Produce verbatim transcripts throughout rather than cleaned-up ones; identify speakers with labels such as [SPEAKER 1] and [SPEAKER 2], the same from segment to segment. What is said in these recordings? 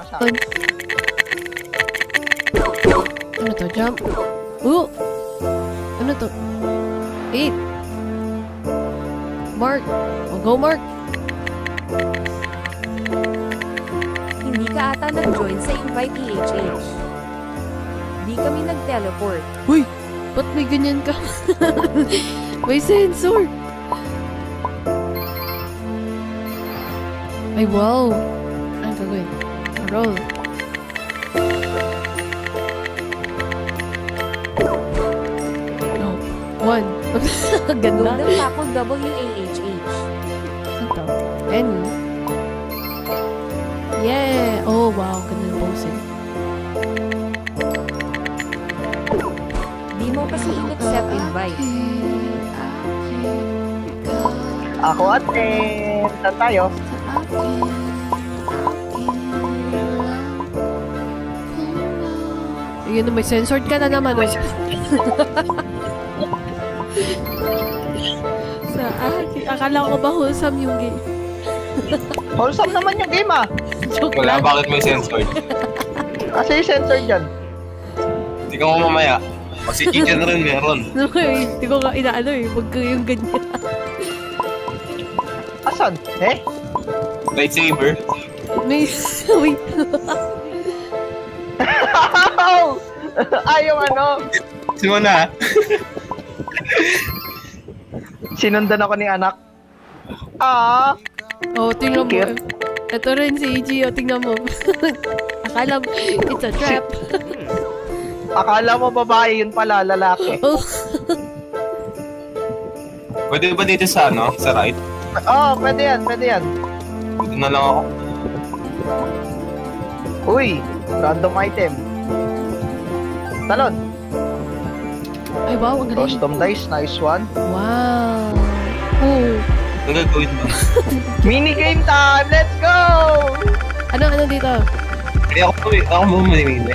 [SPEAKER 1] lang sa akin.
[SPEAKER 2] Ano to? Jump? Oh! Ano to? Eight! Mark! Oh, go Mark!
[SPEAKER 3] Hindi ka ata nag-join sa invite E H H. Di kami nag-teleport.
[SPEAKER 2] Uy! Ba't may ganyan ka? May sensor! Ay, wow! Ano gagawin? Roll. No. One. Ganda.
[SPEAKER 3] Golden Taco W A H H.
[SPEAKER 2] Ito. Any. Yeah! Oh, wow. Ganda ng posing.
[SPEAKER 3] Di mo kasi in-accept invite.
[SPEAKER 1] Ako ate. Saan tayo?
[SPEAKER 2] Ayun na, may censored ka na naman. Oh. Sa akin, akala ko ba wholesome yung game?
[SPEAKER 1] Wholesome naman yung game ah.
[SPEAKER 2] Joke
[SPEAKER 4] Wala,
[SPEAKER 2] lang.
[SPEAKER 4] bakit may sensor?
[SPEAKER 1] Kasi yung sensor dyan.
[SPEAKER 4] Hindi ka mo mamaya. Kasi chicken rin meron.
[SPEAKER 2] Okay, hindi ko nga inaano eh. Huwag ka yung ganyan.
[SPEAKER 1] Asan? Eh?
[SPEAKER 4] Lightsaber.
[SPEAKER 2] May... Wait.
[SPEAKER 1] Ay, yung ano.
[SPEAKER 4] Simona.
[SPEAKER 1] Sinundan ako ni anak. Ah.
[SPEAKER 2] Oh, tingnan mo.
[SPEAKER 1] Cute.
[SPEAKER 2] Ito rin si Iggy. Oh, tingnan mo. Akala mo, it's a trap.
[SPEAKER 1] Akala mo babae, yun pala, lalaki.
[SPEAKER 2] Oh.
[SPEAKER 4] Pwede ba dito sa ano? Sa right?
[SPEAKER 1] Oo, oh, pwede yan, pwede yan.
[SPEAKER 4] Dito na lang ako.
[SPEAKER 1] Uy, random item. Talon.
[SPEAKER 2] Ay, wow. Ang galing.
[SPEAKER 1] Custom dice, nice one.
[SPEAKER 2] Wow. Oh.
[SPEAKER 4] Ano gagawin mo?
[SPEAKER 1] Mini game time, let's go!
[SPEAKER 2] Ano, ano dito?
[SPEAKER 4] Hindi ako po eh. Ako mo manimili.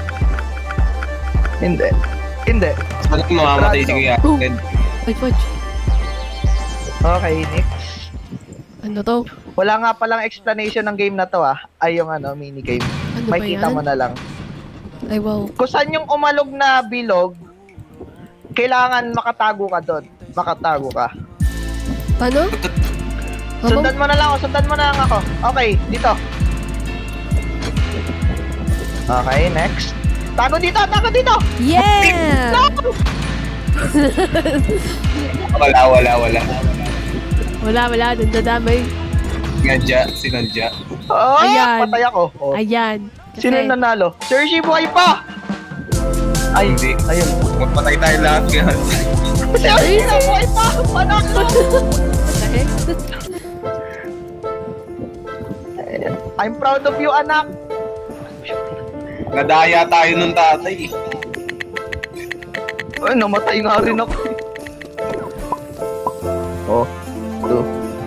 [SPEAKER 1] Hindi. Hindi.
[SPEAKER 4] Saan ko mamamatay si Kuya?
[SPEAKER 2] Oh. Wait, watch.
[SPEAKER 1] Okay, next.
[SPEAKER 2] Ano to?
[SPEAKER 1] Wala nga palang explanation ng game na to ah. Ay yung ano, mini game.
[SPEAKER 2] Ano
[SPEAKER 1] May
[SPEAKER 2] ba
[SPEAKER 1] kita
[SPEAKER 2] yan?
[SPEAKER 1] mo na lang.
[SPEAKER 2] Ay, wow.
[SPEAKER 1] Kung saan yung umalog na bilog, kailangan makatago ka doon. Makatago ka.
[SPEAKER 2] Paano?
[SPEAKER 1] Sundan mo na lang ako, sundan mo na lang ako. Okay, dito. Okay, next. Tago dito, tago dito!
[SPEAKER 2] Yeah!
[SPEAKER 1] No!
[SPEAKER 4] Wala, wala, wala.
[SPEAKER 2] Wala, wala. Nandadamay.
[SPEAKER 4] Sinadya, sinadya.
[SPEAKER 1] Oh,
[SPEAKER 2] Ayan.
[SPEAKER 1] patay ako. Oh.
[SPEAKER 2] Ayan. Kasi,
[SPEAKER 1] Sino yung nanalo? Sergi, buhay pa! Ay,
[SPEAKER 4] Hindi.
[SPEAKER 1] ayun.
[SPEAKER 4] Magpatay tayo lahat yan.
[SPEAKER 1] Sergi, buhay pa! Panalo! I'm proud of you, anak.
[SPEAKER 4] Nadaya tayo nung tatay.
[SPEAKER 1] Ay, namatay nga rin ako. Oh, two.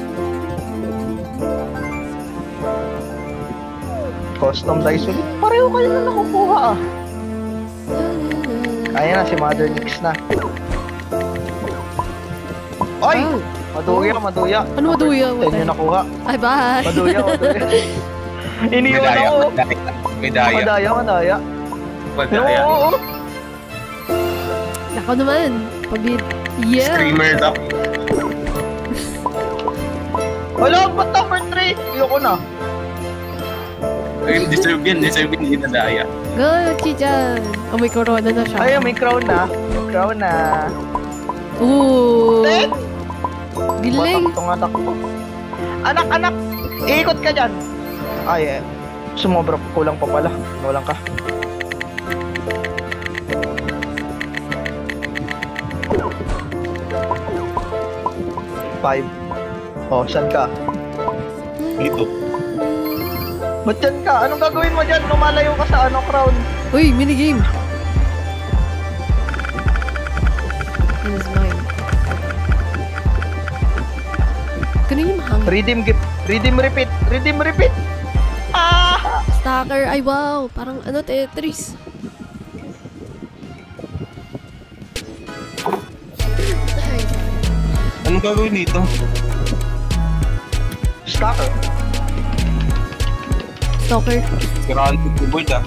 [SPEAKER 1] Custom dice ulit. Pareho kayo na nakukuha ah. Ayan na, si Mother Nix na. Ay!
[SPEAKER 2] Oh.
[SPEAKER 1] Maduya, maduya.
[SPEAKER 2] Ano maduya?
[SPEAKER 1] Ten yung nakuha.
[SPEAKER 2] Ay, bye.
[SPEAKER 1] Maduya, maduya. Iniwan
[SPEAKER 4] Medaya,
[SPEAKER 1] ako.
[SPEAKER 4] medaya. Medaya.
[SPEAKER 1] Madaya, madaya.
[SPEAKER 4] Medaya.
[SPEAKER 1] Oo, oo.
[SPEAKER 2] Nako naman. Pabid. Yeah.
[SPEAKER 4] Streamer to.
[SPEAKER 1] Wala, ba't number three? Ayoko na.
[SPEAKER 4] Ay, deserve yan. Deserve yan. Hindi nadaya.
[SPEAKER 2] Go, Chichan. Oh, may corona na siya.
[SPEAKER 1] Ay, may crown na. May crown na.
[SPEAKER 2] Ooh.
[SPEAKER 1] Ten?
[SPEAKER 2] Giling.
[SPEAKER 1] Takto nga, takto. Anak, anak! Iikot ka dyan. Ay, eh. Sumobra, kulang pa pala. Kulang ka. Five. Oh, saan ka?
[SPEAKER 4] Dito.
[SPEAKER 1] Ba't dyan ka? Anong gagawin mo dyan? Lumalayo ka sa ano, crown.
[SPEAKER 2] Uy, minigame. This is mine. Kanina yung mahangin.
[SPEAKER 1] Redeem gift. Redeem repeat. Redeem repeat. Ah!
[SPEAKER 2] Stalker. Ay, wow. Parang ano, Tetris.
[SPEAKER 4] Anong gagawin dito?
[SPEAKER 1] Stalker.
[SPEAKER 2] Stalker.
[SPEAKER 4] Siraan ko keyboard ah.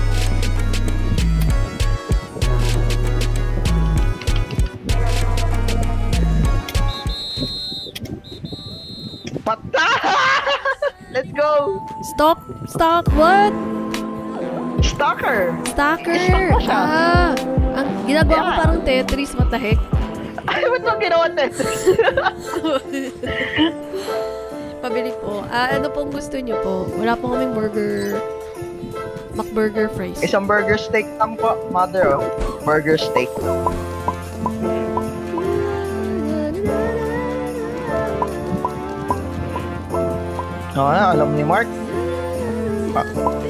[SPEAKER 1] Pata! Let's go!
[SPEAKER 2] Stalk. Stalk. What?
[SPEAKER 1] Stalker!
[SPEAKER 2] Stalker.
[SPEAKER 1] Stalk mo siya.
[SPEAKER 2] Ah. Ang ginagawa ko
[SPEAKER 1] Yeah.
[SPEAKER 2] parang Tetris. What the heck?
[SPEAKER 1] Ay, ba't mo ginawa Tetris?
[SPEAKER 2] Pabili po. Ah, ano pong gusto niyo po? Wala po kaming burger. McBurger fries.
[SPEAKER 1] Isang burger steak lang po, mother, oh. Burger steak. Oo na, alam ni Mark. Ah.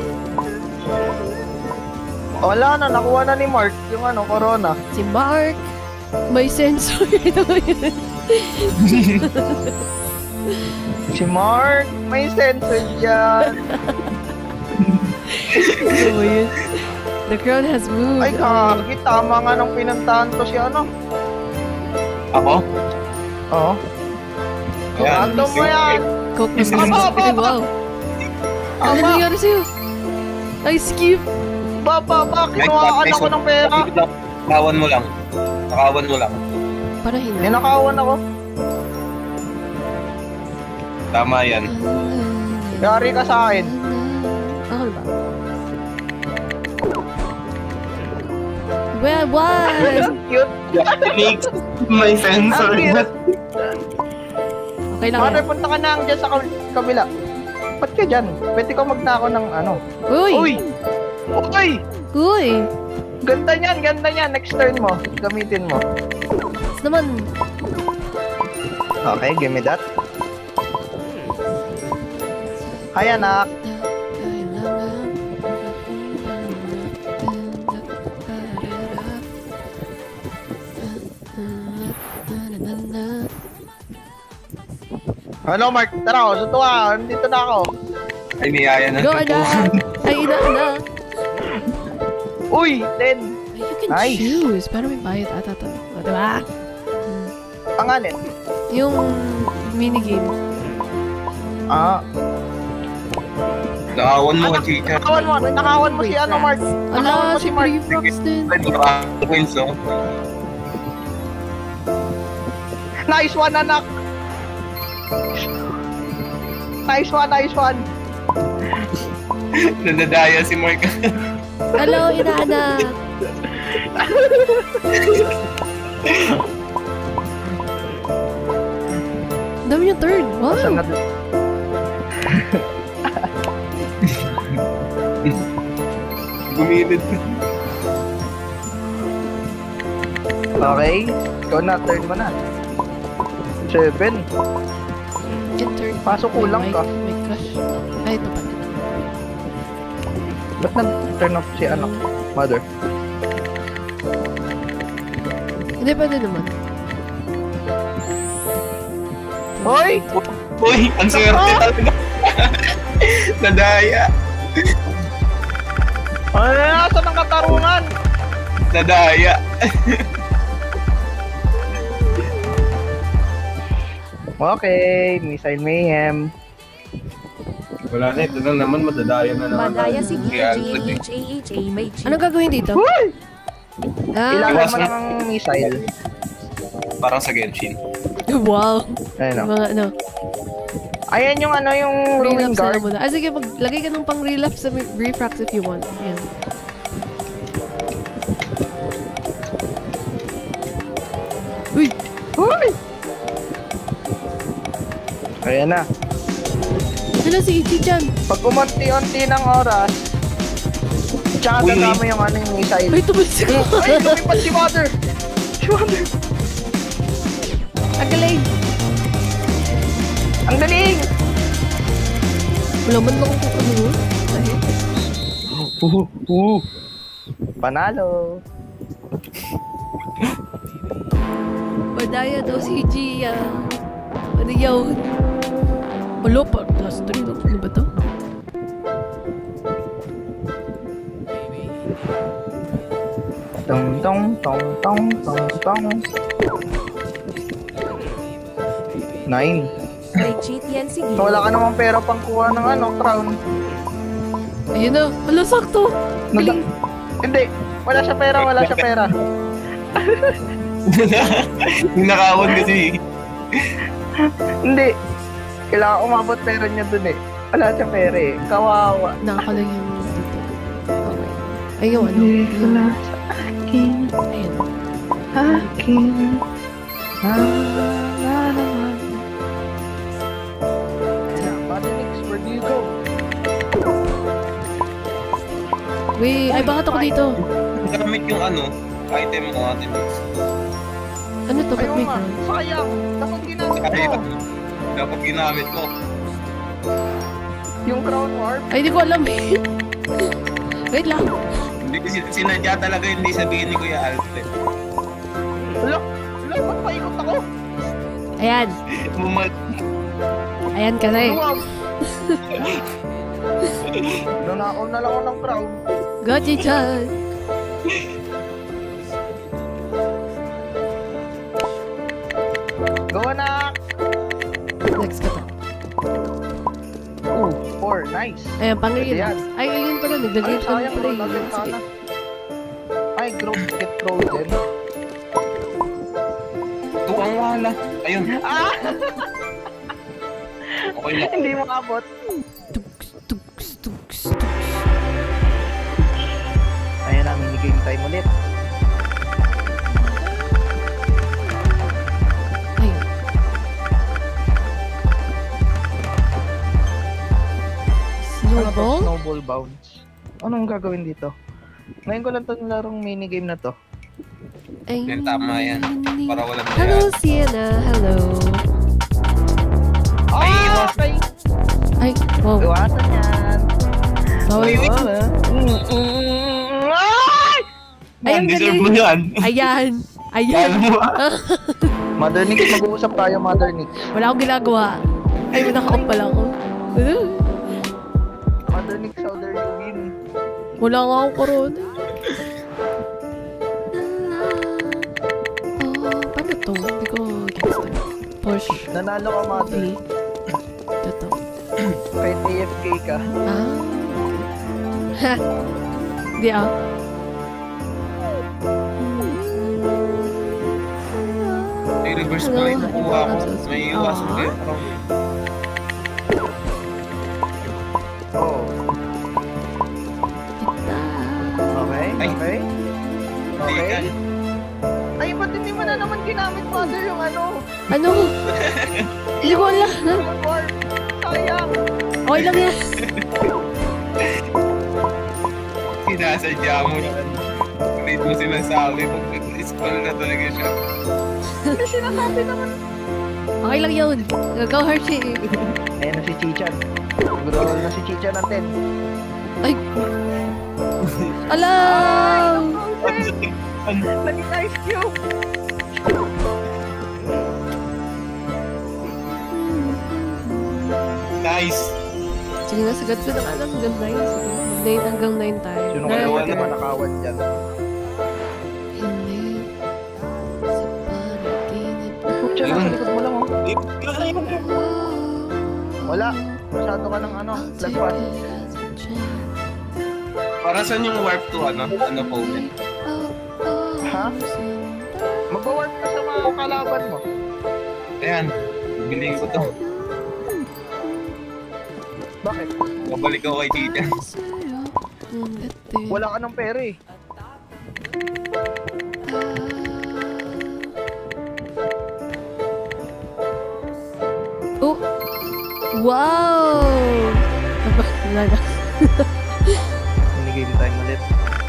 [SPEAKER 1] Wala na, nakuha na ni Mark yung ano, corona.
[SPEAKER 2] Si Mark. May sensor. Ito yun.
[SPEAKER 1] Si Mark, may sensor dyan.
[SPEAKER 2] So yun. The crowd has moved.
[SPEAKER 1] Ay, kaki, tama nga nung pinuntahan ko si ano.
[SPEAKER 4] Ako?
[SPEAKER 1] Oo.
[SPEAKER 4] Ayan.
[SPEAKER 1] Ano mo yan?
[SPEAKER 2] Coke na
[SPEAKER 1] Aba, aba,
[SPEAKER 2] Ay,
[SPEAKER 1] aba.
[SPEAKER 2] wow. Ano
[SPEAKER 1] Aba,
[SPEAKER 2] nangyari sa'yo? Ay, skip.
[SPEAKER 1] ba, ba, ba, kinuhaan ako ng pera.
[SPEAKER 4] Nakawan mo lang. Nakawan mo lang.
[SPEAKER 2] Para hindi.
[SPEAKER 1] Ninakawan ako.
[SPEAKER 4] Tama yan.
[SPEAKER 1] Yari ka sa akin.
[SPEAKER 2] Ako ba? Well, what?
[SPEAKER 1] Cute.
[SPEAKER 4] Makes my sensor.
[SPEAKER 1] Ang cute.
[SPEAKER 2] Okay lang
[SPEAKER 1] Mother,
[SPEAKER 2] yan.
[SPEAKER 1] punta ka na dyan sa kab- kabila. Ba't ka dyan? Pwede ka magnako ng ano.
[SPEAKER 2] Uy!
[SPEAKER 1] Uy! Uy!
[SPEAKER 2] Uy!
[SPEAKER 1] Ganda niyan, ganda niyan. Next turn mo. Gamitin mo.
[SPEAKER 2] Tapos naman.
[SPEAKER 1] Okay, give me that. Hi, anak. Hello, Mark. Tara, oh, suto ka. Nandito na ako.
[SPEAKER 4] Ay, niyaya na.
[SPEAKER 2] Go, anak! Ay, ina, anak!
[SPEAKER 1] Uy, ten.
[SPEAKER 2] You can
[SPEAKER 1] Nice.
[SPEAKER 2] choose. Pero may bayad ata to. O, diba?
[SPEAKER 1] Pangalan.
[SPEAKER 2] Yung minigame.
[SPEAKER 1] Ah.
[SPEAKER 4] Nakawan mo
[SPEAKER 1] Anak,
[SPEAKER 4] ka, chicha.
[SPEAKER 1] nakawan mo. Nakawan mo si ano, Mark. Nakawan
[SPEAKER 2] Ala,
[SPEAKER 1] mo
[SPEAKER 2] si
[SPEAKER 1] si Mark.
[SPEAKER 2] Free Frogs din.
[SPEAKER 4] Ay, nakawan wins, oh.
[SPEAKER 1] Nice one, anak. Nice one, nice one.
[SPEAKER 4] Nadadaya si Mark.
[SPEAKER 2] Hello, ina-anak. Dami yung turn. Wow.
[SPEAKER 1] Saan na
[SPEAKER 4] Gumilid.
[SPEAKER 1] Okay. Ikaw na, turn mo na. Seven.
[SPEAKER 2] Yung turn.
[SPEAKER 1] Pasok kulang
[SPEAKER 2] May-
[SPEAKER 1] ka.
[SPEAKER 2] May crush. Ay, ito pala.
[SPEAKER 1] Ba't nag-turn off si anak? Mother.
[SPEAKER 2] Hindi, pwede naman.
[SPEAKER 1] Hoy!
[SPEAKER 4] Uy, ang swerte talaga. Nadaya.
[SPEAKER 1] Ano na, nasa ng katarungan?
[SPEAKER 4] Nadaya.
[SPEAKER 1] Okay, Missile Mayhem.
[SPEAKER 4] Wala na, ito na naman, madadaya na naman.
[SPEAKER 3] Madaya si
[SPEAKER 4] Kaya,
[SPEAKER 3] G H A H A may G.
[SPEAKER 2] Anong gagawin dito?
[SPEAKER 1] Hoy!
[SPEAKER 2] Ah,
[SPEAKER 1] Ilangan
[SPEAKER 4] Iwas
[SPEAKER 1] mo
[SPEAKER 4] na.
[SPEAKER 1] lang ang missile.
[SPEAKER 4] Parang sa Genshin.
[SPEAKER 2] wow.
[SPEAKER 1] Ayun o.
[SPEAKER 2] Mga ano,
[SPEAKER 1] Ayan yung ano, yung ruin
[SPEAKER 2] relapse na lang
[SPEAKER 1] guard.
[SPEAKER 2] muna. Ah, sige, maglagay ka ng pang relapse sa refrax if you want. Ayan. Uy!
[SPEAKER 1] Hoy! Ayan na.
[SPEAKER 2] Ano si Ichi dyan?
[SPEAKER 1] Pag umunti-unti ng oras, tsaka
[SPEAKER 4] Uy,
[SPEAKER 1] tanda
[SPEAKER 4] may-
[SPEAKER 1] mo yung ano yung missile.
[SPEAKER 2] Uy, tumalsik ko.
[SPEAKER 1] Ay, lumipad si Mother! Si Mother!
[SPEAKER 2] Ang galing!
[SPEAKER 1] Ang galing!
[SPEAKER 2] Wala man lang kung ano. Ay,
[SPEAKER 1] Uh, uh. Panalo!
[SPEAKER 2] Madaya daw si Ichi. ah. Ano yun? Wala pa. Plus three na. Ano ba to?
[SPEAKER 1] Tong tong tong tong tong tong. Nine.
[SPEAKER 3] May cheat yan si
[SPEAKER 1] So, wala
[SPEAKER 3] Gio.
[SPEAKER 1] ka namang pera pang kuha ng ano, crown.
[SPEAKER 2] Ayun na. Wala, sakto. Galing.
[SPEAKER 1] Hindi. Wala siya pera, wala siya pera.
[SPEAKER 4] Yung nakawon kasi.
[SPEAKER 1] Hindi. Kailangan umabot pera niya dun eh. Wala siya pera eh. Kawawa.
[SPEAKER 2] Nakakalang yung dito. Okay. Ay, yung ano.
[SPEAKER 1] Wala sa akin.
[SPEAKER 2] Ayun.
[SPEAKER 1] Akin. Ah, la, la, la. Yeah, Madenix, where do you go?
[SPEAKER 2] Wait, ay bakit ako dito?
[SPEAKER 4] Gamit yung ano, item mo natin.
[SPEAKER 2] Ano to? Ba't
[SPEAKER 1] Ayaw
[SPEAKER 2] may
[SPEAKER 1] nga,
[SPEAKER 2] ground?
[SPEAKER 1] sayang. Dapat ginamit
[SPEAKER 4] Kaya,
[SPEAKER 1] mo.
[SPEAKER 4] dapat ginamit mo.
[SPEAKER 1] Yung crown warp.
[SPEAKER 2] Ay, di ko alam eh. Wait lang.
[SPEAKER 4] Hindi kasi sinadya talaga hindi sabihin ni Kuya Alfred.
[SPEAKER 1] Wala, wala, ba't paikot ako?
[SPEAKER 2] Ayan.
[SPEAKER 4] Bumal.
[SPEAKER 2] Ayan kasi.
[SPEAKER 1] Luwag. Nanakaw na lang ako ng crown.
[SPEAKER 2] Gotcha chan.
[SPEAKER 1] Go na!
[SPEAKER 2] Next ka to.
[SPEAKER 1] Ooh, four, nice.
[SPEAKER 2] Ayan, pang
[SPEAKER 1] Pwede yan.
[SPEAKER 2] Ay, ayun pala. Naglagay
[SPEAKER 1] Ay,
[SPEAKER 2] pa ng
[SPEAKER 1] sayang,
[SPEAKER 2] play.
[SPEAKER 1] bro, natin
[SPEAKER 2] Sige.
[SPEAKER 1] sana. Ay, grow, get frozen.
[SPEAKER 4] Tuwang wala. Ayun.
[SPEAKER 1] Ah!
[SPEAKER 4] Okay na.
[SPEAKER 1] Hindi makabot.
[SPEAKER 2] Tugs, tugs, tugs, tugs.
[SPEAKER 1] Ayan na, minigame time ulit.
[SPEAKER 2] Ayun.
[SPEAKER 1] Ano to?
[SPEAKER 2] Snowball?
[SPEAKER 1] Snowball bounce. Anong gagawin dito? Ngayon ko lang ito nilarong minigame na to.
[SPEAKER 2] Ay,
[SPEAKER 4] Yan, tama yan. Para walang
[SPEAKER 2] Hello,
[SPEAKER 4] daya.
[SPEAKER 2] Sienna. Hello.
[SPEAKER 1] Ay, iwas! Ay,
[SPEAKER 2] Ay, wow.
[SPEAKER 1] iwasan yan.
[SPEAKER 2] Sorry.
[SPEAKER 4] Wait, wait.
[SPEAKER 1] Wala. Mm, mm, mm, ay!
[SPEAKER 2] Ay, ang
[SPEAKER 4] Deserve
[SPEAKER 2] galing.
[SPEAKER 4] mo yan.
[SPEAKER 2] Ayan. Ayan.
[SPEAKER 4] Alam mo ah.
[SPEAKER 1] Mother Nix, mag-uusap tayo, Mother Nix.
[SPEAKER 2] Wala akong ginagawa. Ay, nakakap pala ako.
[SPEAKER 1] Mother Nix, how dare you win?
[SPEAKER 2] Wala nga akong corona. Oh, paano to? Hindi ko gets to. Push.
[SPEAKER 1] Nanalo ka, Mother.
[SPEAKER 2] Okay. Ito to.
[SPEAKER 1] Kahit A F K ka.
[SPEAKER 2] Ah. Ha. Hindi ah.
[SPEAKER 4] May reverse ko yung nakuha ko. May iwasan ko yun.
[SPEAKER 1] Oh, okay,
[SPEAKER 4] Ay.
[SPEAKER 1] okay.
[SPEAKER 4] Hindi ka.
[SPEAKER 1] Okay. Ay, ba't hindi mo na naman ginamit, Mother, yung ano?
[SPEAKER 2] Ano? Hindi ko alam.
[SPEAKER 1] Crown warp. Sayang.
[SPEAKER 2] Okay lang yan.
[SPEAKER 4] Sinasadya mo yan. Ulit mo sinasabi. Pag-spell na talaga siya.
[SPEAKER 1] Hindi sinasabi naman.
[SPEAKER 2] Okay lang yun. Go, Hershey.
[SPEAKER 1] Ayan na si Chichan. Nag-roll na si Chichan natin.
[SPEAKER 2] Ay. Alam!
[SPEAKER 1] Naging ice cube.
[SPEAKER 4] Nice!
[SPEAKER 2] Sige na, sagad ko na ka lang hanggang nine. Sige, nine hanggang nine tayo.
[SPEAKER 1] Sino
[SPEAKER 2] Nine.
[SPEAKER 1] kaya wala naman nakawan dyan?
[SPEAKER 2] Hindi. Sa panaginip.
[SPEAKER 1] Pucha, nasa likod mo lang oh.
[SPEAKER 2] Oh.
[SPEAKER 1] Wala. Masyado ka ng ano, lagpas.
[SPEAKER 4] Para saan yung warp to ano? Ano po?
[SPEAKER 1] Ha? Magbawarp ka sa mga kalaban mo.
[SPEAKER 4] Ayan. Biling ko to.
[SPEAKER 1] Bakit?
[SPEAKER 4] Babalik ako kay Tita.
[SPEAKER 1] Wala ka ng pera eh.
[SPEAKER 2] Oh! Wow! Aba, wala na.
[SPEAKER 1] Minigame time ulit.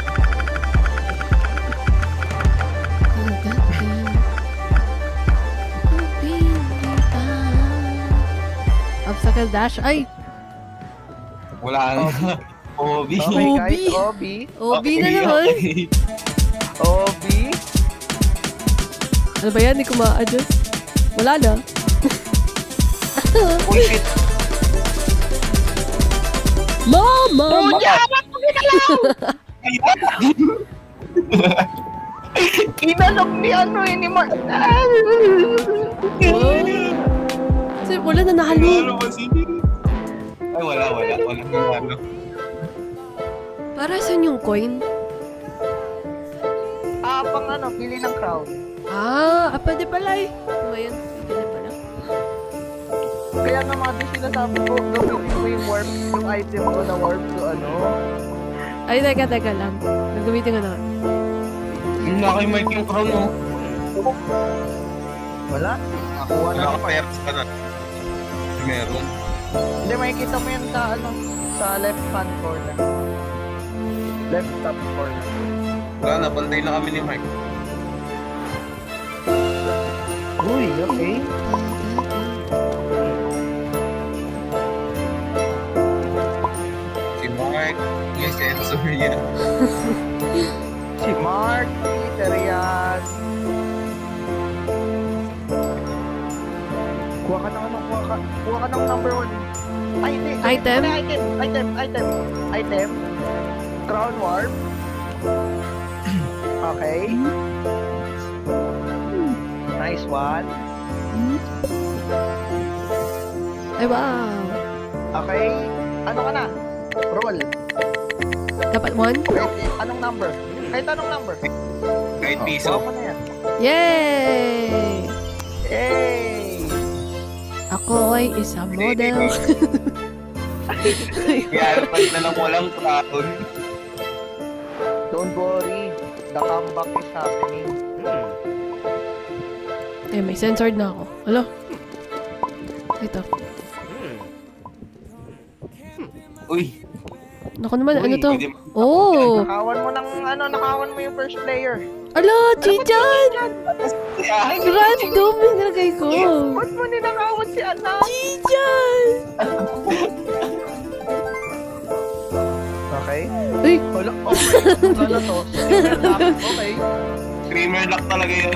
[SPEAKER 2] Obstacle dash. Ay!
[SPEAKER 4] Wala na. Obi.
[SPEAKER 1] Okay,
[SPEAKER 2] Obi.
[SPEAKER 1] guys. Obi.
[SPEAKER 2] Obi na naman.
[SPEAKER 1] Obi.
[SPEAKER 2] Ano ba yan? Hindi ko ma-adjust. Wala na.
[SPEAKER 4] Uy, shit.
[SPEAKER 2] Mama!
[SPEAKER 1] Pucha! Inalok ni ano eh, ni Mark.
[SPEAKER 2] Kasi wala na nahalo.
[SPEAKER 4] Ano ba si Ay, wala, wala. Wala na ano.
[SPEAKER 2] Para saan yung coin?
[SPEAKER 1] Ah, pang ano, pili ng crowd.
[SPEAKER 2] Ah, ah pwede pala eh. Ano yan? Pwede pala.
[SPEAKER 1] Kaya nga mga din sinasabi ko, gamitin mo yung warp, yung item ko na warp to ano.
[SPEAKER 2] Ay, teka, teka lang. Nagamitin ko na.
[SPEAKER 4] Yung na kayo mic yung crown mo.
[SPEAKER 1] Wala. Nakuha na
[SPEAKER 4] Wala
[SPEAKER 1] ako.
[SPEAKER 4] ka payers ka na. Meron.
[SPEAKER 1] Hindi, makikita mo yan sa ano, sa left hand corner. Left top corner.
[SPEAKER 4] Wala, nabantay na kami ni Mike.
[SPEAKER 1] Uy, okay.
[SPEAKER 4] Si Mike, may sensor yan.
[SPEAKER 1] Si Mark, Peter yan. Kuha ka ng ano, kuha ka, kuha ka ng number one. Ay, hindi.
[SPEAKER 2] Item?
[SPEAKER 1] Ano, item, item, item, item. Crown warp. Okay. Nice one.
[SPEAKER 2] Ay, wow.
[SPEAKER 1] Okay. Ano ka na? Roll.
[SPEAKER 2] Dapat one?
[SPEAKER 1] Kahit anong number? Kahit anong number?
[SPEAKER 4] Kahit
[SPEAKER 1] Oh,
[SPEAKER 4] piso.
[SPEAKER 1] kuha mo na yan.
[SPEAKER 2] Yay!
[SPEAKER 1] Yay!
[SPEAKER 2] Ako ay isang model.
[SPEAKER 4] Kaya pag na lang walang crown.
[SPEAKER 1] Don't worry. The comeback is happening.
[SPEAKER 2] Eh, may censored na ako. Alo? Ito.
[SPEAKER 4] Uy,
[SPEAKER 2] Naku naman,
[SPEAKER 1] Uy,
[SPEAKER 2] ano to?
[SPEAKER 4] pwede
[SPEAKER 2] Oh!
[SPEAKER 1] Nakawan mo ng ano, nakawan mo yung first player.
[SPEAKER 2] Ala, Chichan!
[SPEAKER 4] Ay,
[SPEAKER 2] Random yung nilagay ko.
[SPEAKER 1] Ba't mo ninakawan si anak?
[SPEAKER 2] Chichan!
[SPEAKER 1] Okay.
[SPEAKER 2] Uy!
[SPEAKER 1] Wala, okay. Wala to. Okay.
[SPEAKER 4] Screamer lock talaga yun.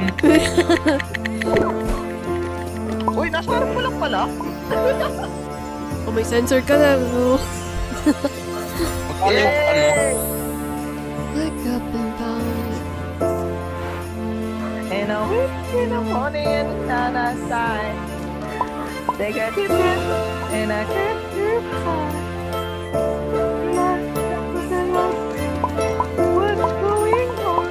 [SPEAKER 1] Uy, nasa harap mo lang pala.
[SPEAKER 2] Oh, may sensor ka na. Oh.
[SPEAKER 4] Magkano yung ano?
[SPEAKER 2] Wake up and down.
[SPEAKER 1] And I wish in the morning and I sigh. They got deep and I can't keep high. What's going on?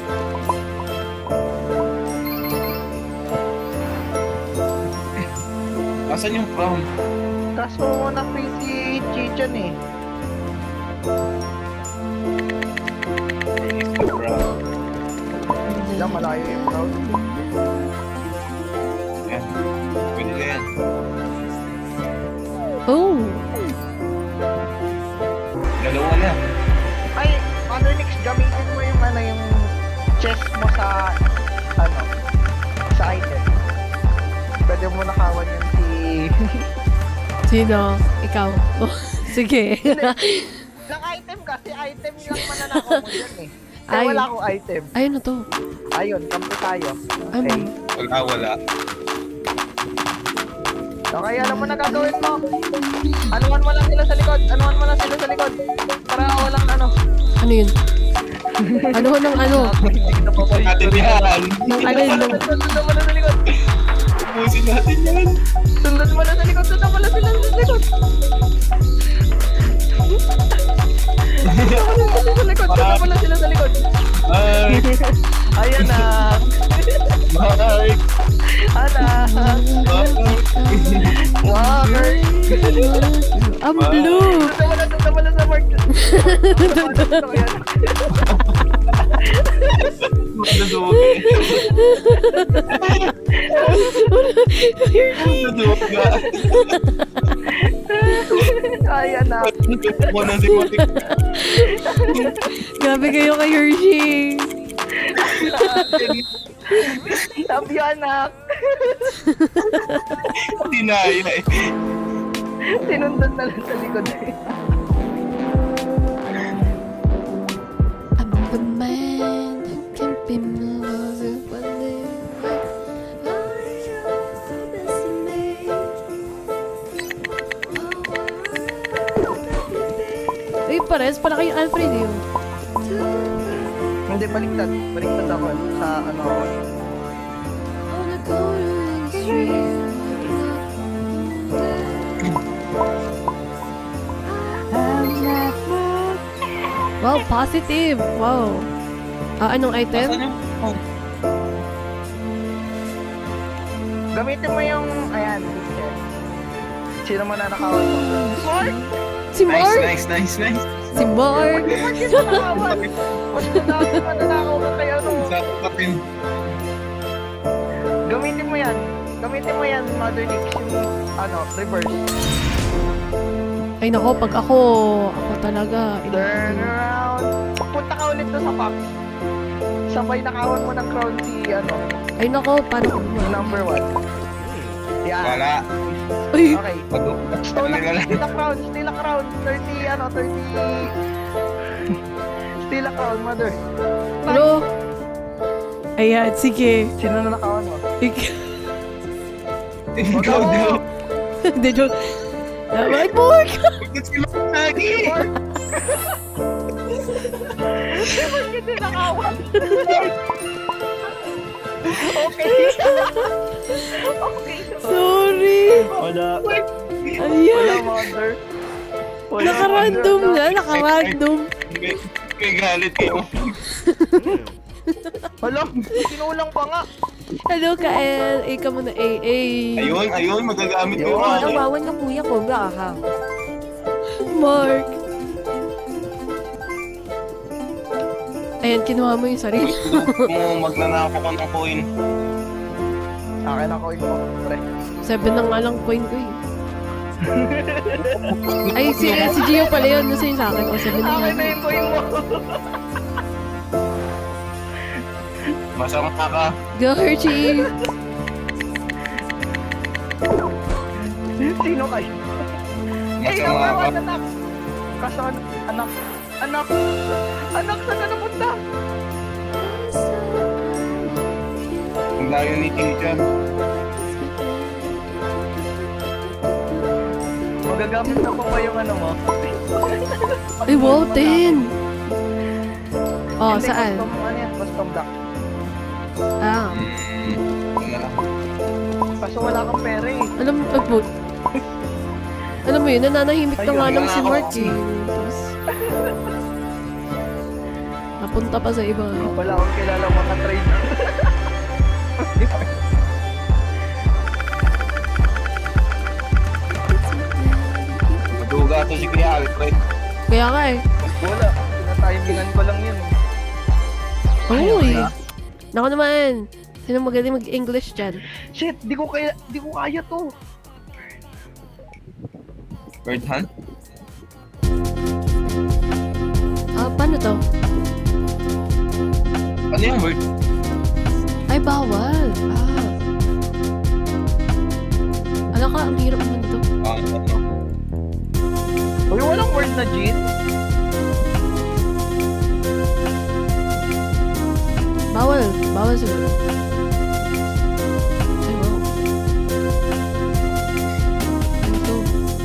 [SPEAKER 4] Asan yung crown?
[SPEAKER 1] Kaso mo na free si Chichan eh.
[SPEAKER 4] Crown.
[SPEAKER 1] Wala, malayo yung crowd.
[SPEAKER 4] Yan. Pwede ka yan.
[SPEAKER 2] Oh!
[SPEAKER 4] Dalawa na.
[SPEAKER 1] Ay, Mother Nix, gamitin mo yung ano, yung chest mo sa, ano, sa item. Pwede mo nakawan yung si...
[SPEAKER 2] Sino? Ikaw. Oh, sige.
[SPEAKER 1] Lang item kasi, item lang mananakaw mo yun eh. Kaya
[SPEAKER 2] Ay.
[SPEAKER 1] wala akong item.
[SPEAKER 2] Ayun na to.
[SPEAKER 1] Ayun, kampo tayo.
[SPEAKER 2] Ano?
[SPEAKER 1] Okay.
[SPEAKER 4] Wala, wala.
[SPEAKER 1] Okay, alam mo na gagawin mo. Anuhan mo lang sila sa likod. Anuhan mo lang sila sa likod. Para walang ano.
[SPEAKER 2] Ano yun? Ano ng ano?
[SPEAKER 4] Natin yan.
[SPEAKER 2] Ng ano yun? Ng...
[SPEAKER 1] Sundan mo na sa likod.
[SPEAKER 4] Ubusin natin yan.
[SPEAKER 1] Sundan mo na sa likod. Sundan mo na sila sa likod. Sundan mo na sa likod. Sundan mo na sila sa likod.
[SPEAKER 4] Ay,
[SPEAKER 1] Ayan na.
[SPEAKER 4] Mike.
[SPEAKER 1] Anak. Walker.
[SPEAKER 2] Ang blue!
[SPEAKER 1] Sundan mo na, sundan mo na sa mark.
[SPEAKER 4] Nasuwag eh. Nasuwag ka.
[SPEAKER 1] Ayan na.
[SPEAKER 4] Ako na si Matik.
[SPEAKER 2] Grabe kayo kay Hershey!
[SPEAKER 1] Love you, anak.
[SPEAKER 4] Hindi na yun eh.
[SPEAKER 1] Sinundan na lang sa likod eh.
[SPEAKER 2] I'm the man who can be moved one day. Uy, pares pala kayong Alfred yun.
[SPEAKER 1] Hindi, baliktad. Baliktad ako sa ano ako.
[SPEAKER 2] Wanna go to the street. Wow, positive. Wow. Ah, anong item?
[SPEAKER 4] Asan yung... Oh.
[SPEAKER 1] Gamitin mo yung, ayan, sino mo nanakawan mo? Mark!
[SPEAKER 2] Si
[SPEAKER 4] Nice,
[SPEAKER 2] Mark!
[SPEAKER 4] nice, nice, nice.
[SPEAKER 2] Si Mark!
[SPEAKER 1] Mark yung nanakawan! Mas madami mananakaw ka kaya ano.
[SPEAKER 4] Sa tapin.
[SPEAKER 1] Gamitin mo yan. Gamitin mo yan, Mother Nix, yung, ano, reverse.
[SPEAKER 2] Ay nako, pag ako, ako talaga.
[SPEAKER 1] Turn around. Punta ka ulit doon sa Fox. Sabay nakawan mo ng crown si, ano,
[SPEAKER 2] Ay nako, paano ko
[SPEAKER 1] yung number one. Yan.
[SPEAKER 4] Wala.
[SPEAKER 2] Ay,
[SPEAKER 1] Okay.
[SPEAKER 4] Mag-upas
[SPEAKER 1] Steal
[SPEAKER 4] ka
[SPEAKER 1] a,
[SPEAKER 4] lang.
[SPEAKER 1] steal a crown, steal a crown. thirty, ano, thirty... Steal a crown, Mother.
[SPEAKER 2] bro. Ayan, sige.
[SPEAKER 1] Sino na nakawan mo?
[SPEAKER 2] Ik-
[SPEAKER 4] Ikaw daw.
[SPEAKER 2] Hindi, joke. Naman, Mark!
[SPEAKER 4] Bakit si Lagi?
[SPEAKER 1] Bakit hindi nakawan? Okay. Okay.
[SPEAKER 2] Sorry.
[SPEAKER 1] Wala. Wala,
[SPEAKER 2] Ayan.
[SPEAKER 1] Mother. Wala,
[SPEAKER 2] Naka-random
[SPEAKER 1] Mother.
[SPEAKER 2] nga, naka-random.
[SPEAKER 4] May, may galit kayo.
[SPEAKER 1] Wala, sinulang pa nga.
[SPEAKER 2] Hello, Kael. A ka muna, A. A.
[SPEAKER 4] Ayun, ayun, magagamit ko
[SPEAKER 1] Ayun.
[SPEAKER 4] yung
[SPEAKER 3] Ang
[SPEAKER 4] akin.
[SPEAKER 3] wawan ng kuya ko, gaha.
[SPEAKER 2] Mark. Ayan, kinuha mo yung sarili.
[SPEAKER 4] Gusto mo magnanako ka ng coin.
[SPEAKER 1] Akin na coin mo, pre.
[SPEAKER 2] Seven na nga lang coin ko eh. Ay, si, si Gio pala yun. Nasa yun sa akin. O, seven na nga.
[SPEAKER 1] Akin na yung coin mo.
[SPEAKER 4] Masama ka.
[SPEAKER 2] Go, Hershey.
[SPEAKER 1] Sino kayo? Eh,
[SPEAKER 4] Masama
[SPEAKER 1] number
[SPEAKER 4] ka.
[SPEAKER 1] one, anak. Kaso, anak. Anak. Anak, saan ka napunta?
[SPEAKER 4] Ang layo ni teacher.
[SPEAKER 1] Magagamit na pa ba yung ano mo?
[SPEAKER 2] Ay, wow, ten. Oh,
[SPEAKER 1] Hindi,
[SPEAKER 2] saan?
[SPEAKER 1] Custom, ano yan? Custom block.
[SPEAKER 2] Ah.
[SPEAKER 4] Hmm. Wala lang.
[SPEAKER 1] Kaso wala kang pera eh.
[SPEAKER 2] Alam mo, oh, but, alam mo yun, nananahimik na
[SPEAKER 1] Ayun,
[SPEAKER 2] nga lang
[SPEAKER 4] wala
[SPEAKER 2] si
[SPEAKER 4] ako.
[SPEAKER 2] Mark eh. Tapos, napunta pa sa iba.
[SPEAKER 1] Wala akong kilala mga trade.
[SPEAKER 4] Maduga to si Kuya Alfred.
[SPEAKER 2] Kaya nga eh.
[SPEAKER 1] Wala. Tinatimingan ko lang yun.
[SPEAKER 2] Uy. Naku naman. Sino magaling mag-English dyan?
[SPEAKER 1] Shit, di ko kaya, di ko kaya to.
[SPEAKER 4] Bird hunt?
[SPEAKER 2] Ah, paano to?
[SPEAKER 4] Ano yung word?
[SPEAKER 2] Ay, bawal. Ah. Alam ka, ang hirap naman to.
[SPEAKER 4] Ah, ano?
[SPEAKER 1] Uy, walang word na Jean.
[SPEAKER 2] Bawal. Bawal siguro. Ay, wow. Ano to?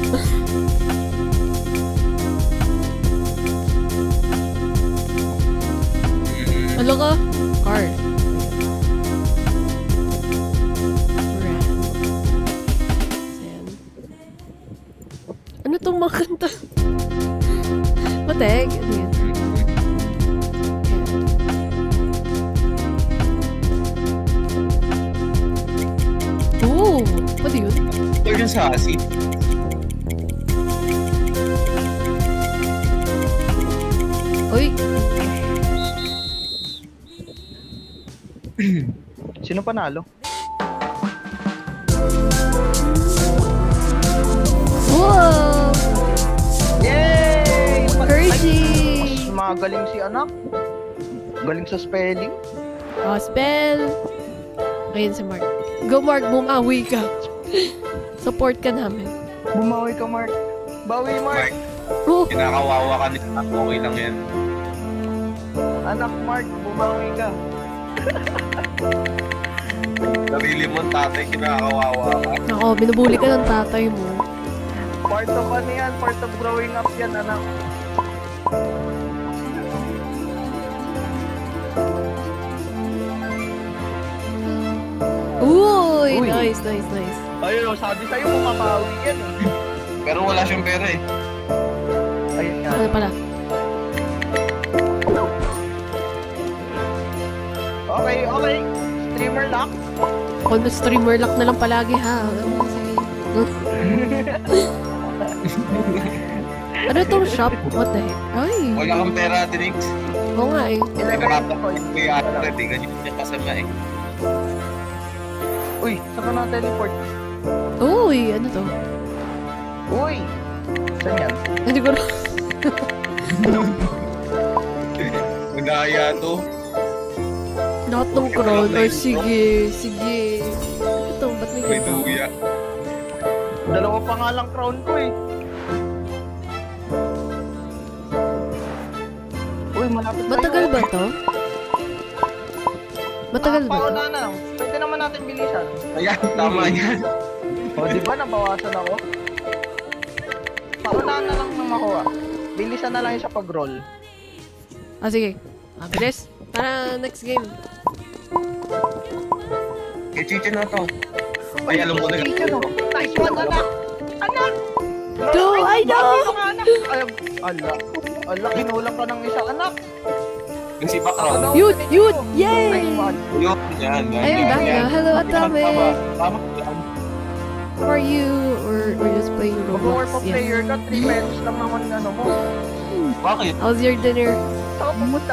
[SPEAKER 4] Mm,
[SPEAKER 2] Ano ka? Car. Brand. Ayan. Ano tong mga kanta? Matek? Ano yan? Oo! Ano yun?
[SPEAKER 4] ito yung sasi.
[SPEAKER 2] Uy!
[SPEAKER 1] Sino panalo?
[SPEAKER 2] Wow!
[SPEAKER 1] Yay!
[SPEAKER 2] Hershey!
[SPEAKER 1] Mas magaling si anak. Galing sa spelling.
[SPEAKER 2] Oh, spell! Ayun si Mark. Go Mark, bumawi ka. Support ka namin.
[SPEAKER 1] Bumawi ka, Mark. Bawi, Mark.
[SPEAKER 4] Mark,
[SPEAKER 2] Oh!
[SPEAKER 4] kinakawawa ka nila. Okay lang yan.
[SPEAKER 1] Anak, Mark, bumawi ka.
[SPEAKER 4] Sarili mo ang tatay, kinakawawa ka.
[SPEAKER 2] Ako, binubuli ka ng tatay mo.
[SPEAKER 1] Part of ano yan? Part of growing up yan, anak.
[SPEAKER 2] Uy!
[SPEAKER 1] Uy.
[SPEAKER 2] Nice, nice, nice.
[SPEAKER 1] Ayun, oh, sabi sa'yo, bumabawi yan eh.
[SPEAKER 4] Pero wala siyang pera eh.
[SPEAKER 1] Ayun nga.
[SPEAKER 2] Ano pala? Kung streamer lock na lang palagi ha. Sige. Ano tong shop? What the heck? Ay.
[SPEAKER 4] Wala kang pera, Dinix.
[SPEAKER 2] Oo nga eh.
[SPEAKER 4] Nagkakapag ko yung kaya natin. Ganyan niya kasama eh.
[SPEAKER 1] Uy, saan ka na-teleport?
[SPEAKER 2] Uy, ano to?
[SPEAKER 1] Uy! Saan yan?
[SPEAKER 2] Hindi ko na.
[SPEAKER 4] Nagaya to.
[SPEAKER 2] Lahat ng crown. Or sige, sige. Ito, ba't may
[SPEAKER 4] May
[SPEAKER 2] ganito?
[SPEAKER 4] duya.
[SPEAKER 1] Dalawa pa nga lang crown ko eh. Uy, malapit tayo.
[SPEAKER 2] Matagal ba to? Matagal
[SPEAKER 1] Ah,
[SPEAKER 2] ba to?
[SPEAKER 1] pauna na lang. Pwede naman natin bilisan.
[SPEAKER 4] Ayan, tama yan.
[SPEAKER 1] O, di ba nabawasan ako? Paunahan na lang ng makuha. Bilisan na lang yung sa pag-roll.
[SPEAKER 2] Ah, sige. Ah, bilis. Para next game.
[SPEAKER 4] Kay Chichi na to. Ay, alam ko na.
[SPEAKER 1] Chicho, no? Nice one, anak! Anak!
[SPEAKER 2] Go, I know!
[SPEAKER 1] Anak! Ay, ala. Ala, kinulang ka ng isa, anak!
[SPEAKER 4] Yung si Bakron.
[SPEAKER 2] Yun, yun!
[SPEAKER 1] Nice
[SPEAKER 2] Yay!
[SPEAKER 1] one.
[SPEAKER 4] Yun, yan. yan,
[SPEAKER 2] Ayun,
[SPEAKER 4] yan,
[SPEAKER 2] back
[SPEAKER 4] yan.
[SPEAKER 2] na. Hello, Atame.
[SPEAKER 4] Tama, tama.
[SPEAKER 2] How are you? Or we're just playing
[SPEAKER 1] Mag-war pa
[SPEAKER 2] Roblox? Yeah.
[SPEAKER 1] player ka, three pesos lang naman ano mo.
[SPEAKER 4] Bakit?
[SPEAKER 2] How's your dinner?
[SPEAKER 1] Saan ka pumunta?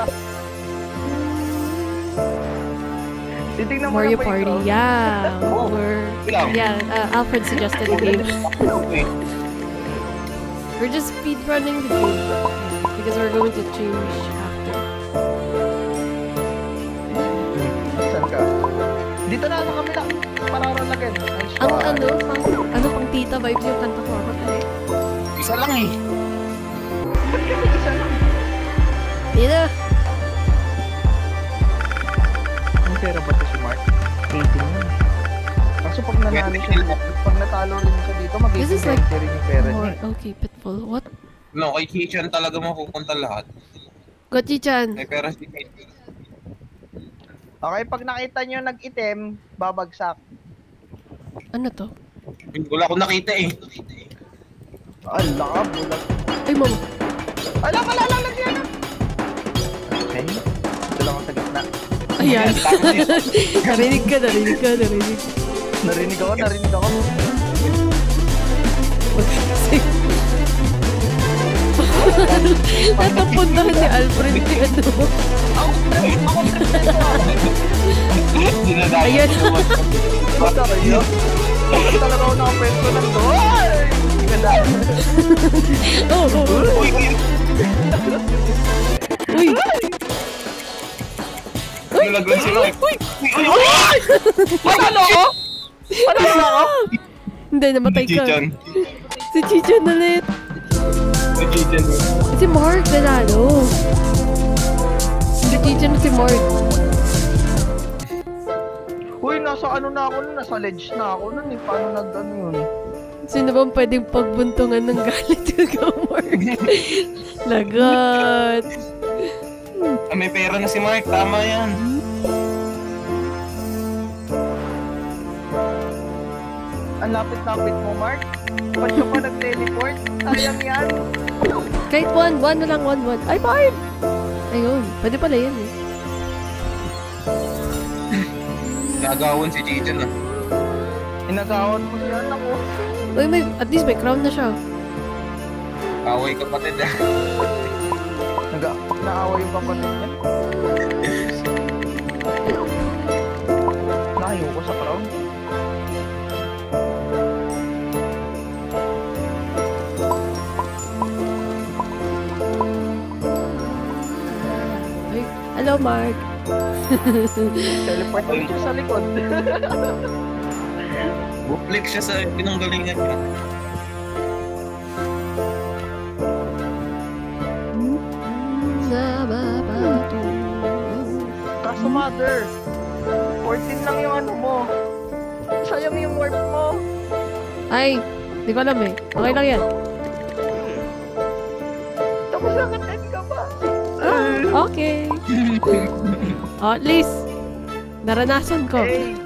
[SPEAKER 1] Titignan mo
[SPEAKER 2] Mario
[SPEAKER 1] na ba yung
[SPEAKER 2] Party.
[SPEAKER 1] crowd?
[SPEAKER 2] Yeah.
[SPEAKER 4] Oh.
[SPEAKER 2] We're,
[SPEAKER 4] Ilang?
[SPEAKER 2] yeah, uh, Alfred suggested the game.
[SPEAKER 4] Okay.
[SPEAKER 2] We're just speedrunning the game. Because we're going to change after.
[SPEAKER 1] Saan ka? Dito na, sa kabila. Pararon again. Nice
[SPEAKER 2] Ang
[SPEAKER 1] one.
[SPEAKER 2] ano, pang, ano pang tita vibes yung kanta ko. What the heck?
[SPEAKER 4] Isa lang eh.
[SPEAKER 1] Ba't kasi isa lang?
[SPEAKER 2] Yun na.
[SPEAKER 1] Ang pera ba ito si Mark? eighteen yun. Kaso pag nanalo siya, pag natalo rin siya dito,
[SPEAKER 2] This
[SPEAKER 1] magiging
[SPEAKER 2] is like
[SPEAKER 1] twenty rin yung pera niya.
[SPEAKER 2] More, okay, Pitbull. What?
[SPEAKER 4] No, kay Kitchen talaga mapupunta lahat.
[SPEAKER 2] Gochi-chan.
[SPEAKER 4] May pera si Kitchen.
[SPEAKER 1] Okay, pag nakita nyo nag-item, babagsak.
[SPEAKER 2] Ano to?
[SPEAKER 4] Wala akong nakita eh.
[SPEAKER 1] Ala ka, bulag.
[SPEAKER 2] Ay, mama.
[SPEAKER 1] Ala, ala, ala, ala, siya na! Okay. Ito lang ako sa gitna.
[SPEAKER 2] Ayan. narinig ka, narinig ka, narinig.
[SPEAKER 1] Narinig ako, narinig ako.
[SPEAKER 2] Natapuntahan ni Alfred ni ano.
[SPEAKER 1] Ako, ako,
[SPEAKER 4] Dinadaan
[SPEAKER 2] Ayan.
[SPEAKER 4] naman.
[SPEAKER 1] basta kayo. Bakit talaga ako nakapwesto ng doon? Hindi ka dahil.
[SPEAKER 2] Oh, oh, oh.
[SPEAKER 4] Uy, uy,
[SPEAKER 2] Uy!
[SPEAKER 4] nalaglag si Mike. Uy, uy, uy!
[SPEAKER 1] Panalo ako? Panalo ako?
[SPEAKER 2] Hindi, namatay ka.
[SPEAKER 4] Chichan.
[SPEAKER 2] Si Chichan ulit.
[SPEAKER 4] Si Chichan.
[SPEAKER 2] Si Mark nanalo. Si Chichan at si Mark.
[SPEAKER 1] Uy, nasa ano na ako nun, nasa ledge na ako nun eh. Paano nag-ano yun?
[SPEAKER 2] Sino bang pwedeng pagbuntungan ng galit kang Mark? Lagat.
[SPEAKER 4] Ah, may pera na si Mike. Tama yan.
[SPEAKER 1] Ang lapit-lapit mo, Mark. Ba't ka pa nag-teleport? Sayang yan.
[SPEAKER 2] Kahit one, one na lang, one, one. Ay, five! Ayun, pwede pala yan eh.
[SPEAKER 4] Nagawan si Chichan ah.
[SPEAKER 1] Inagawan mo yan ako.
[SPEAKER 2] Uy, may, at least may crown na siya.
[SPEAKER 4] Away kapatid ah.
[SPEAKER 1] Naga, naawa yung kapatid niya. Nakayo ko sa crown.
[SPEAKER 2] Ay, hello, Mark.
[SPEAKER 1] Teleport mo siya sa likod.
[SPEAKER 4] Buflex siya sa pinanggalingan niya.
[SPEAKER 2] Nababato.
[SPEAKER 1] Kaso mother, fourteen lang yung ano mo. Sayang yung warp mo.
[SPEAKER 2] Ay, di ko alam eh. Okay lang yan.
[SPEAKER 1] Tapos nakaten ka pa.
[SPEAKER 2] Okay. Oh, at least, naranasan ko.
[SPEAKER 1] Hey.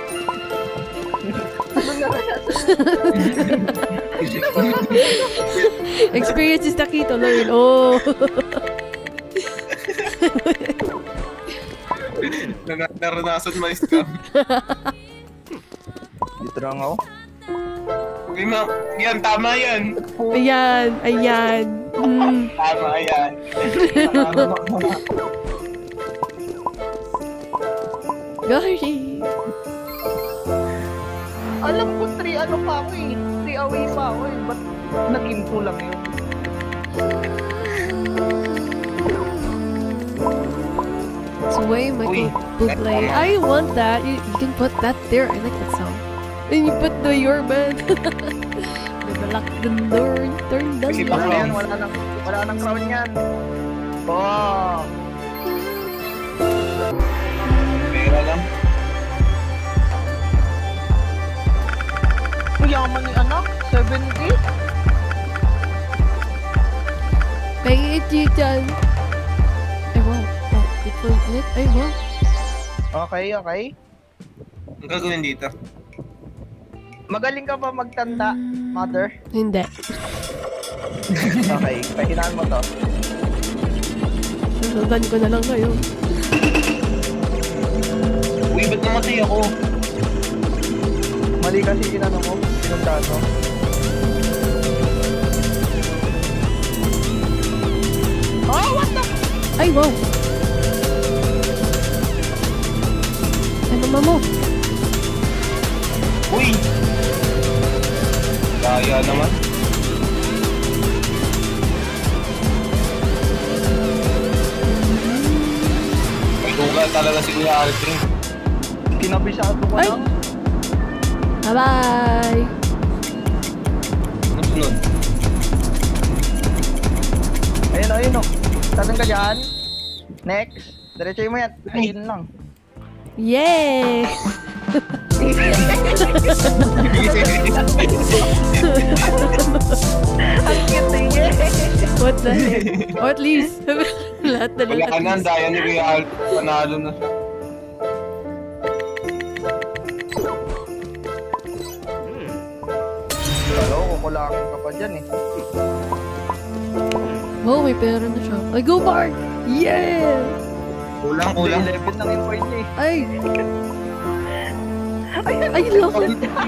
[SPEAKER 1] Ano nga kaya?
[SPEAKER 2] Experience is the key to learn. Oh.
[SPEAKER 4] Na- Naranasan mo scam.
[SPEAKER 1] Langaw.
[SPEAKER 4] Uy, ma, yan, tama yan.
[SPEAKER 2] Ayan, ayan. Mm.
[SPEAKER 4] Tama yan.
[SPEAKER 2] Goshi.
[SPEAKER 1] Alam ko, three ano pa ako eh. three away pa ako eh. Ba't naging two lang yun?
[SPEAKER 2] It's way Michael Bublé. I want that. You, you can put that there. I like that song. And you put the your band. Never lock the door. Turn the
[SPEAKER 4] Kasi
[SPEAKER 1] Wala
[SPEAKER 4] baka
[SPEAKER 1] na yan,
[SPEAKER 2] lights.
[SPEAKER 1] wala nang, wala nang crown yan. Oh.
[SPEAKER 4] Pera lang.
[SPEAKER 1] Ang yaman ni anak, seventy?
[SPEAKER 2] Pay it, you done. Ay, wow. Oh, it will lit. Ay, wow.
[SPEAKER 1] Okay, okay.
[SPEAKER 4] Ang gagawin dito.
[SPEAKER 1] Magaling ka ba magtanda, mother?
[SPEAKER 2] Hindi.
[SPEAKER 1] Okay, pahinaan mo to.
[SPEAKER 2] Nasundan ko na lang kayo.
[SPEAKER 4] Uy, ba't namatay ako?
[SPEAKER 1] Mali kasi inano mo, pinagdaan mo. Oh, what the?
[SPEAKER 2] Ay, wow. Ay, mama mo.
[SPEAKER 4] Uy! Kaya naman. May luga talaga si Kuya Aldrin.
[SPEAKER 1] Kinabisado ko
[SPEAKER 2] Ay!
[SPEAKER 1] lang.
[SPEAKER 2] Bye-bye.
[SPEAKER 4] Ano sunod?
[SPEAKER 1] Ayun, ayun o. Tatang ka dyan. Next. Diretso mo yan. Ayun lang.
[SPEAKER 2] Yay!
[SPEAKER 1] Ang cute eh.
[SPEAKER 2] What the heck? Or at least, lahat na lang
[SPEAKER 4] Wala
[SPEAKER 2] at
[SPEAKER 4] ka na,
[SPEAKER 2] least.
[SPEAKER 4] daya ni Kuya Aldrin. Panalo na siya.
[SPEAKER 1] Hello, kukulangin ka pa dyan eh.
[SPEAKER 2] Wow, may pera na siya. Ay, go Mark! Yeah!
[SPEAKER 4] Kulang, kulang.
[SPEAKER 1] eleven lang yung point niya eh.
[SPEAKER 2] Ay! Ay, loko!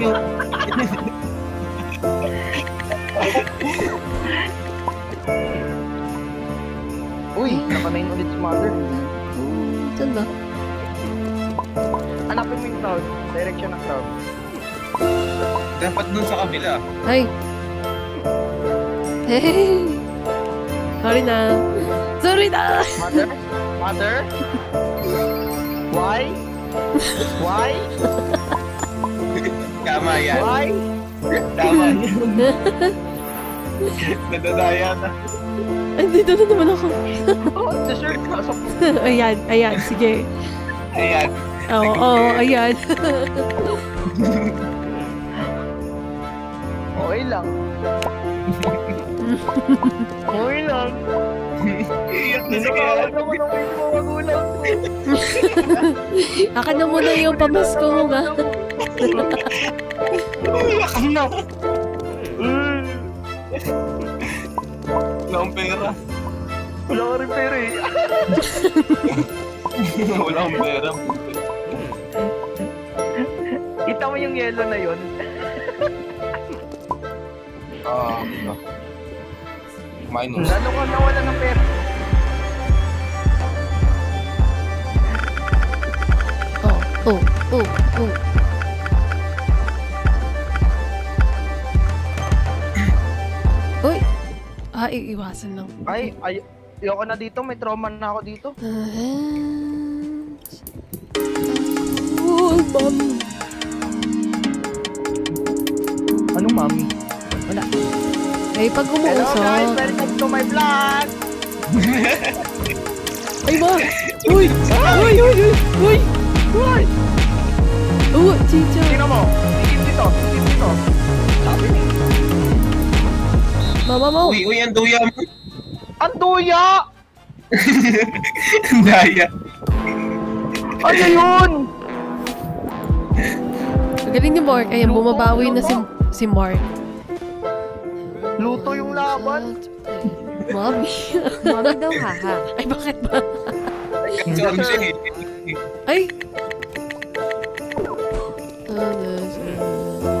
[SPEAKER 1] Uy, nakanain ulit si mother.
[SPEAKER 2] Oh, saan ba?
[SPEAKER 1] Hanapin mo yung crowd. Direction ng crowd.
[SPEAKER 4] Dapat dun sa kabila.
[SPEAKER 2] Ay! Hey! Sorry na. Sorry na!
[SPEAKER 1] Mother? Mother? Why? Why?
[SPEAKER 4] Tama yan.
[SPEAKER 1] Why?
[SPEAKER 4] Tama yan. Nadadaya na.
[SPEAKER 2] Andito na naman ako.
[SPEAKER 1] Oh, the shirt. Pasok.
[SPEAKER 2] Ayan, ayan, sige.
[SPEAKER 4] Ayan.
[SPEAKER 2] Oo, oo, ayan.
[SPEAKER 1] Okay lang. Okay lang.
[SPEAKER 4] Iyak na si Kuya
[SPEAKER 1] Ninakawan
[SPEAKER 4] Aldrin.
[SPEAKER 1] naman ang mga magulang ko.
[SPEAKER 2] Akin na muna yung pamasko mo ba?
[SPEAKER 4] Iyak na.
[SPEAKER 1] Mm.
[SPEAKER 4] Wala akong pera.
[SPEAKER 1] Wala ka rin pera eh.
[SPEAKER 4] Wala akong pera.
[SPEAKER 1] Kita mo yung yellow na yun.
[SPEAKER 4] Ah, minus.
[SPEAKER 1] Lalo ka nawala ng pera.
[SPEAKER 2] Oh, oh, oh, oh. Uy! Ah, iiwasan lang.
[SPEAKER 1] Ay, ay, ayoko na dito. May trauma na ako dito.
[SPEAKER 2] Oh, mami.
[SPEAKER 1] Anong mami?
[SPEAKER 2] Wala. Ay, pag
[SPEAKER 1] Hello guys,
[SPEAKER 2] umuusok.
[SPEAKER 1] welcome to my vlog!
[SPEAKER 2] Ay, ma! Uy! Uy, uy, uy! Uy!
[SPEAKER 1] Uy!
[SPEAKER 2] Oh, chicha!
[SPEAKER 1] Tingnan mo! Tingin dito! Tingin dito! Sabi ni...
[SPEAKER 2] Mama mo!
[SPEAKER 4] Uy, uy, ang duya mo.
[SPEAKER 1] Ang duya!
[SPEAKER 4] Ang daya.
[SPEAKER 1] Ano yun?
[SPEAKER 2] Magaling ni Mark. Ayan, bumabawi na si, si Mark.
[SPEAKER 1] Luto yung laban.
[SPEAKER 2] Mami.
[SPEAKER 3] Mami daw haha.
[SPEAKER 2] Ay, bakit ba?
[SPEAKER 4] Kasi ano siya eh.
[SPEAKER 2] Ay! Ah,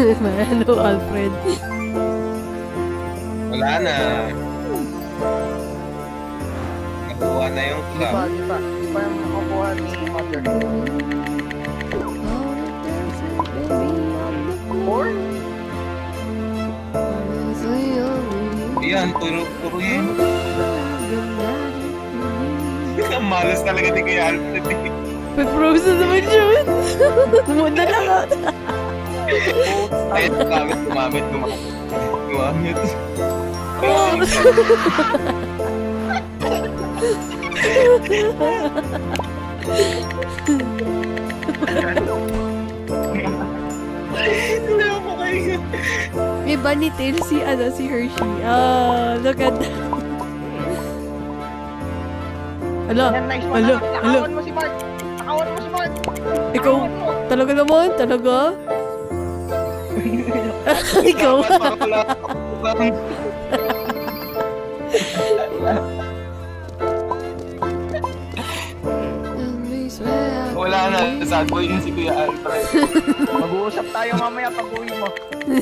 [SPEAKER 2] Hello, Alfred.
[SPEAKER 4] Wala na. Nakuha na yung
[SPEAKER 1] Di pa,
[SPEAKER 4] cup.
[SPEAKER 1] di pa. Di pa yung nakukuha ni Mother. Four?
[SPEAKER 4] Ayan, puro, puro yun. Ang malas talaga ni Kuya Alfred eh.
[SPEAKER 2] May frozen naman yun. Muna lang ako.
[SPEAKER 4] Ayun, gumamit, gumamit, gumamit. Gumamit. Hindi ako kayo.
[SPEAKER 2] May bunny tail si, ano, si Hershey. Ah, look at that. Ala,
[SPEAKER 1] Yan, nice one.
[SPEAKER 2] ala,
[SPEAKER 1] Naka-
[SPEAKER 2] ala.
[SPEAKER 1] Nakawan mo si Mark. Nakawan mo si Mark.
[SPEAKER 2] Ikaw,
[SPEAKER 1] Nakawan mo.
[SPEAKER 2] talaga naman, talaga? Ikaw.
[SPEAKER 4] Dapat wala ako. Wala na, sad boy yun si Kuya Alfred.
[SPEAKER 1] Mag-uusap tayo mamaya pag uwi mo.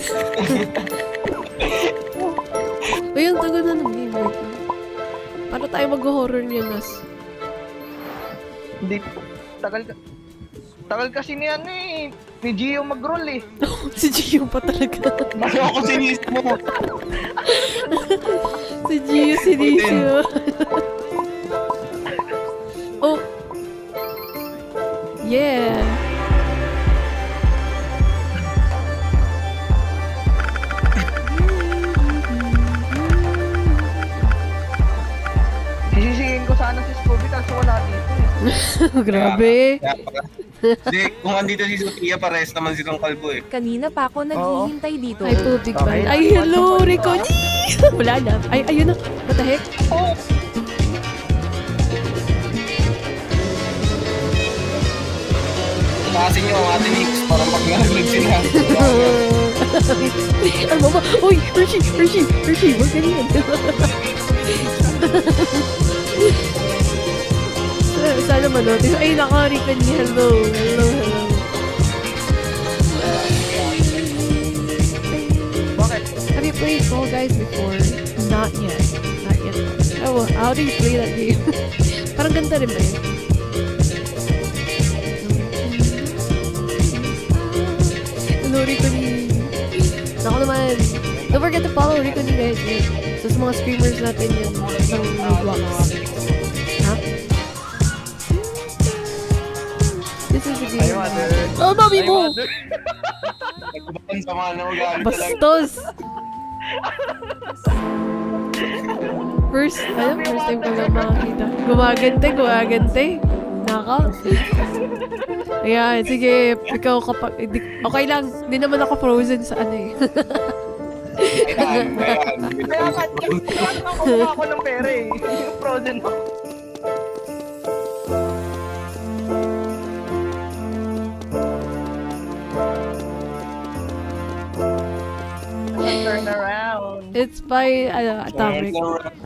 [SPEAKER 2] Uy, ang tagal na ng game right now. Paano tayo mag-horror niya, Nas?
[SPEAKER 1] Hindi. Tagal ka. Tagal kasi ni ano eh. Ni Gio mag-roll eh.
[SPEAKER 2] Si Gio pa talaga.
[SPEAKER 4] Ano ako sinis mo?
[SPEAKER 2] Si Gio, sinisio. Oh. Yeah.
[SPEAKER 1] Sisisihin ko sana si Scooby kasi wala dito eh.
[SPEAKER 2] Grabe.
[SPEAKER 4] Hindi, kung andito si Sophia, pares naman silang kalbo eh.
[SPEAKER 3] Kanina pa ako naghihintay dito.
[SPEAKER 2] Ay, tubig ba?
[SPEAKER 1] Okay.
[SPEAKER 2] Ay, hello, Rico. Wala na. Ay, ayun na. What the heck?
[SPEAKER 1] Oh!
[SPEAKER 4] Kasi nyo ang ating mix, parang pag nalaglag sila.
[SPEAKER 2] Ano ba? Uy, Hershey, Hershey, Hershey, huwag ganyan. Sana- Sana manotice. Ay, naka, Rico ni. Hello, hello, hello.
[SPEAKER 1] Bakit?
[SPEAKER 2] Have you played Fall Guys before? Not yet. Not yet. Oh, how do you play that game? Parang ganda rin ba yun? Hello, Rico ni. Naku naman. Don't forget to follow Rico ni guys. Yun. So, sa mga streamers natin yun. Ng Roblox. Ha? This is the
[SPEAKER 1] Ay,
[SPEAKER 2] game.
[SPEAKER 1] mother.
[SPEAKER 2] Oh, mami
[SPEAKER 1] Ay,
[SPEAKER 2] mo!
[SPEAKER 1] mother.
[SPEAKER 4] Nagkubakan sa mga naugali talaga.
[SPEAKER 2] Bastos! First, ano? First time ko lang makakita. Gumagante, gumagante. Naka. Ayan, sige. Ikaw kapag... di- Okay lang. Hindi naman ako frozen sa ano eh.
[SPEAKER 4] Ayan, ayan.
[SPEAKER 1] Kaya ka, kaya nakakuha ako ng pera eh. Yung frozen mo. Turn around.
[SPEAKER 2] It's by, ano, Atomic.
[SPEAKER 4] Turn around.